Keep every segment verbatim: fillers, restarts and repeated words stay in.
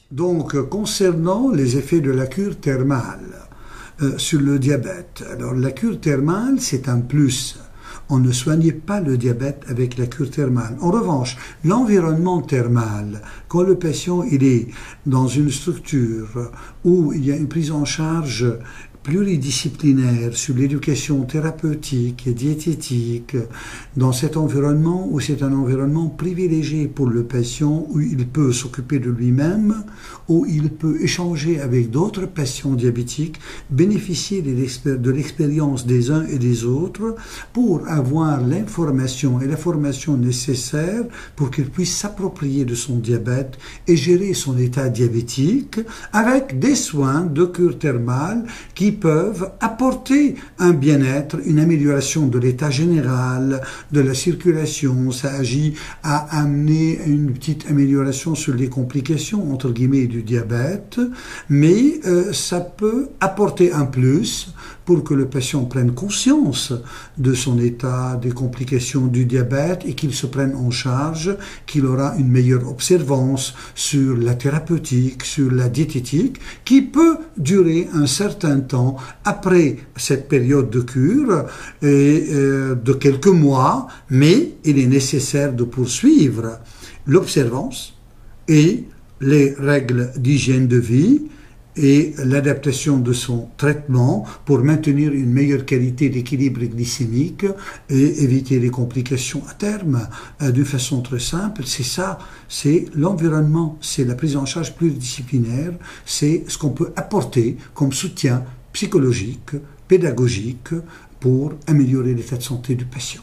Donc, concernant les effets de la cure thermale euh, sur le diabète, alors la cure thermale, c'est un plus. On ne soignait pas le diabète avec la cure thermale. En revanche, l'environnement thermal, quand le patient il est dans une structure où il y a une prise en charge pluridisciplinaire sur l'éducation thérapeutique et diététique, dans cet environnement où c'est un environnement privilégié pour le patient, où il peut s'occuper de lui-même, où il peut échanger avec d'autres patients diabétiques, bénéficier de l'expérience des uns et des autres pour avoir l'information et la formation nécessaire pour qu'il puisse s'approprier de son diabète et gérer son état diabétique avec des soins de cure thermale qui peuvent apporter un bien-être, une amélioration de l'état général, de la circulation. Ça agit à amener une petite amélioration sur les complications, entre guillemets, du diabète, mais euh, ça peut apporter un plus pour que le patient prenne conscience de son état, des complications du diabète et qu'il se prenne en charge, qu'il aura une meilleure observance sur la thérapeutique, sur la diététique, qui peut durer un certain temps après cette période de cure et euh, de quelques mois, mais il est nécessaire de poursuivre l'observance et les règles d'hygiène de vie et l'adaptation de son traitement pour maintenir une meilleure qualité d'équilibre glycémique et éviter les complications à terme. Euh, d'une façon très simple, c'est ça, c'est l'environnement, c'est la prise en charge pluridisciplinaire, c'est ce qu'on peut apporter comme soutien psychologique, pédagogique pour améliorer l'état de santé du patient.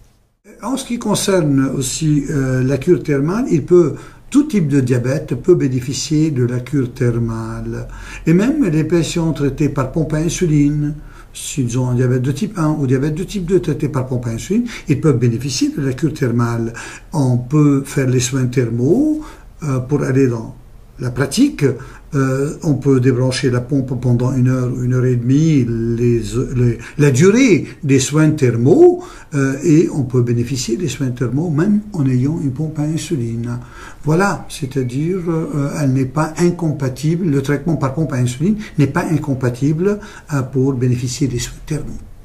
En ce qui concerne aussi euh, la cure thermale, il peut tout type de diabète peut bénéficier de la cure thermale. Et même les patients traités par pompe à insuline, s'ils ont un diabète de type un ou diabète de type deux traités par pompe à insuline, ils peuvent bénéficier de la cure thermale. On peut faire les soins thermaux euh, pour aller dans la pratique. Euh, on peut débrancher la pompe pendant une heure ou une heure et demie, les, les, la durée des soins thermaux, euh, et on peut bénéficier des soins thermaux même en ayant une pompe à insuline. Voilà, c'est-à-dire euh, elle n'est pas incompatible, le traitement par pompe à insuline n'est pas incompatible euh, pour bénéficier des soins thermaux.